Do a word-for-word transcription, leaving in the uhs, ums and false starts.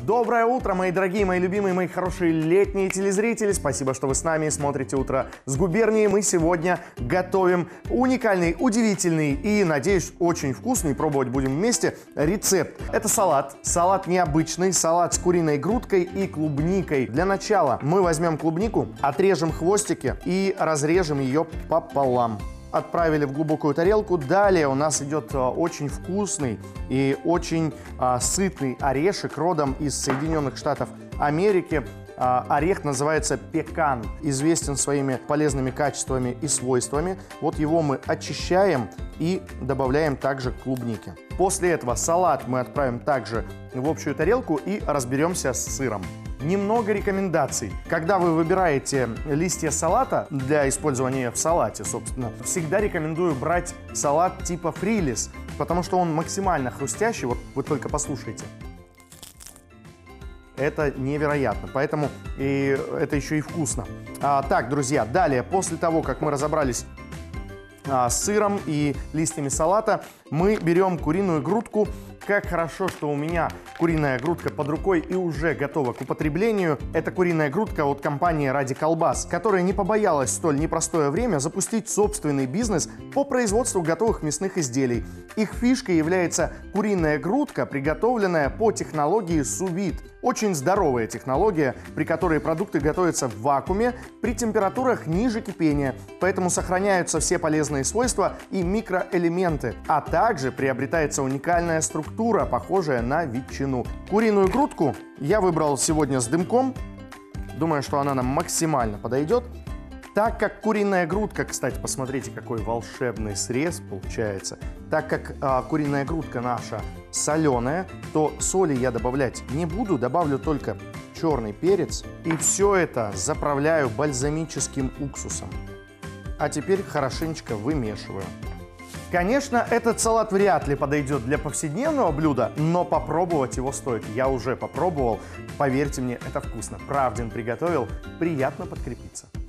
Доброе утро, мои дорогие, мои любимые, мои хорошие летние телезрители. Спасибо, что вы с нами смотрите «Утро с губернией». Мы сегодня готовим уникальный, удивительный и, надеюсь, очень вкусный, пробовать будем вместе, рецепт. Это салат. Салат необычный, салат с куриной грудкой и клубникой. Для начала мы возьмем клубнику, отрежем хвостики и разрежем ее пополам. Отправили в глубокую тарелку. Далее у нас идет а, очень вкусный и очень а, сытный орешек родом из Соединенных Штатов Америки. А, орех называется пекан, известен своими полезными качествами и свойствами. Вот его мы очищаем и добавляем также к клубнике. После этого салат мы отправим также в общую тарелку и разберемся с сыром. Немного рекомендаций. Когда вы выбираете листья салата для использования в салате, собственно, всегда рекомендую брать салат типа фрилис, потому что он максимально хрустящий. Вот вы только послушайте. Это невероятно, поэтому и это еще и вкусно. А, так, друзья, далее, после того, как мы разобрались а, с сыром и листьями салата, мы берем куриную грудку. Как хорошо, что у меня куриная грудка под рукой и уже готова к употреблению. Это куриная грудка от компании «Ради колбас», которая не побоялась в столь непростое время запустить собственный бизнес по производству готовых мясных изделий. Их фишкой является куриная грудка, приготовленная по технологии су-вид. Очень здоровая технология, при которой продукты готовятся в вакууме при температурах ниже кипения, поэтому сохраняются все полезные свойства и микроэлементы, а также приобретается уникальная структура, похожая на ветчину. Куриную грудку я выбрал сегодня с дымком. Думаю, что она нам максимально подойдет. Так как куриная грудка, кстати, посмотрите, какой волшебный срез получается. Так как а, куриная грудка наша соленая, то соли я добавлять не буду. Добавлю только черный перец. И все это заправляю бальзамическим уксусом. А теперь хорошенечко вымешиваю. Конечно, этот салат вряд ли подойдет для повседневного блюда, но попробовать его стоит. Я уже попробовал. Поверьте мне, это вкусно. Правдин приготовил. Приятно подкрепиться.